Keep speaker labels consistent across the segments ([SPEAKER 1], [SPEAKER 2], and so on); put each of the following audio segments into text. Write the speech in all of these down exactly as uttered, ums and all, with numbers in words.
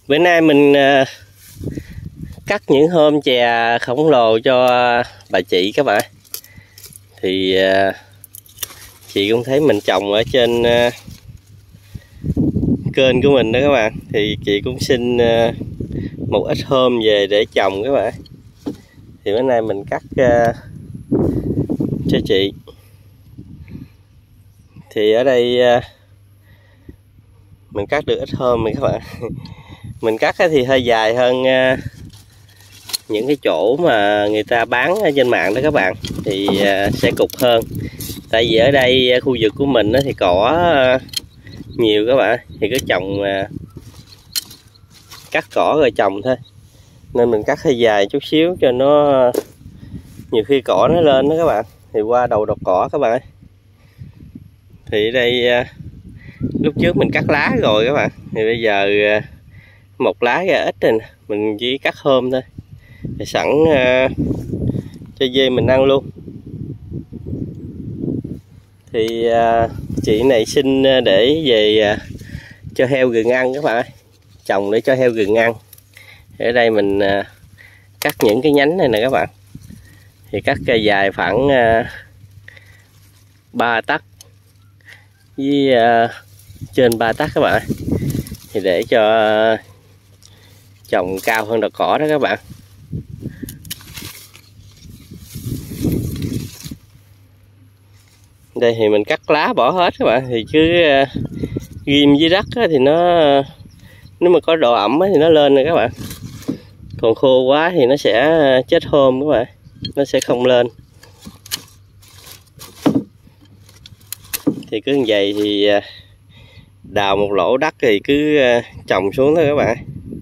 [SPEAKER 1] Bữa nay mình uh, cắt những hôm chè khổng lồ cho bà chị các bạn. Thì uh, chị cũng thấy mình trồng ở trên uh, kênh của mình đó các bạn. Thì chị cũng xin uh, một ít hôm về để trồng các bạn. Thì bữa nay mình cắt uh, cho chị. Thì ở đây uh, mình cắt được ít hôm rồi các bạn. Mình cắt thì hơi dài hơn uh, những cái chỗ mà người ta bán ở trên mạng đó các bạn. Thì uh, sẽ cục hơn. Tại vì ở đây khu vực của mình thì cỏ uh, nhiều các bạn. Thì cứ trồng uh, cắt cỏ rồi trồng thôi. Nên mình cắt hơi dài chút xíu cho nó uh, nhiều khi cỏ nó lên đó các bạn. Thì qua đầu đọt cỏ các bạn. Thì ở đây uh, lúc trước mình cắt lá rồi các bạn. Thì bây giờ uh, một lá ra ít rồi nè. Mình chỉ cắt hôm thôi. Thì sẵn uh, cho dê mình ăn luôn. Thì uh, chị này xin để về uh, cho heo rừng ăn các bạn. Trồng để cho heo rừng ăn. Ở đây mình uh, cắt những cái nhánh này nè các bạn. Thì cắt cây dài khoảng uh, ba tấc với uh, trên ba tấc các bạn. Thì để cho uh, trồng cao hơn đọt cỏ đó các bạn. Đây thì mình cắt lá bỏ hết các bạn. Thì cứ uh, ghim dưới đất thì nó uh, nếu mà có độ ẩm thì nó lên rồi các bạn. Còn khô quá thì nó sẽ chết hôm các bạn. Nó sẽ không lên. Thì cứ như vậy thì uh, đào một lỗ đất thì cứ uh, trồng xuống thôi các bạn.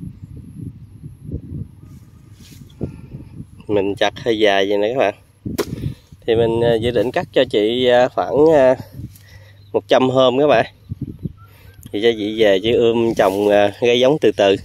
[SPEAKER 1] Mình chặt hơi dài vậy nè các bạn. Thì mình uh, dự định cắt cho chị uh, khoảng uh, một trăm hôm các bạn. Thì cho chị về chị ươm trồng uh, gây giống từ từ.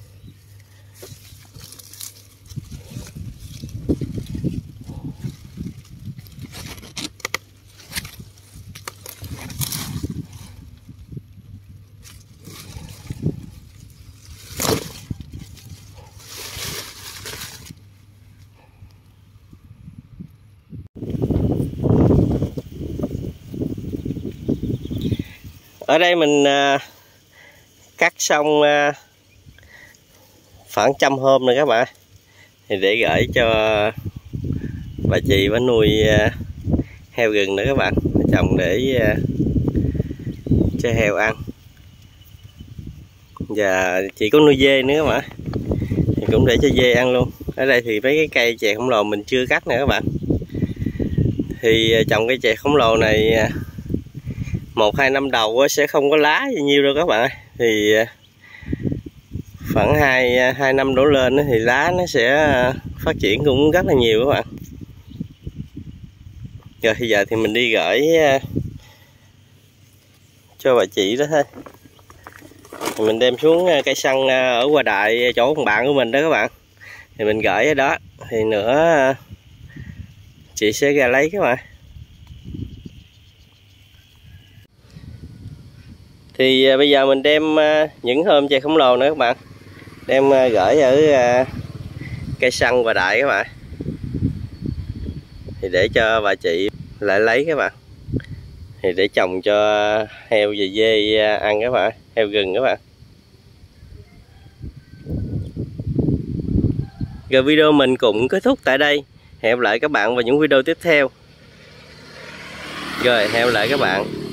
[SPEAKER 1] Ở đây mình uh, cắt xong uh, khoảng trăm hôm rồi các bạn. Thì để gửi cho bà chị bà nuôi uh, heo rừng nữa các bạn. Trồng để uh, cho heo ăn. Và chị có nuôi dê nữa các bạn. Thì cũng để cho dê ăn luôn. Ở đây thì mấy cái cây chè khổng lồ mình chưa cắt nè các bạn. Thì uh, trồng cây chè khổng lồ này uh, một hai năm đầu sẽ không có lá gì nhiều đâu các bạn. Thì khoảng hai hai năm đổ lên thì lá nó sẽ phát triển cũng rất là nhiều các bạn. Rồi bây giờ thì mình đi gửi cho bà chị đó thôi. Thì mình đem xuống cây xăng ở Hòa Đại chỗ con bạn của mình đó các bạn. Thì mình gửi ở đó. Thì nữa chị sẽ ra lấy các bạn. Thì bây giờ mình đem những hôm chè khổng lồ nữa các bạn. Đem gửi ở cây xăng Hòa Đại các bạn. Thì để cho bà chị lại lấy các bạn. Thì để trồng cho heo và dê ăn các bạn. Heo rừng các bạn. Rồi video mình cũng kết thúc tại đây. Hẹn gặp lại các bạn vào những video tiếp theo. Rồi hẹn gặp lại các bạn.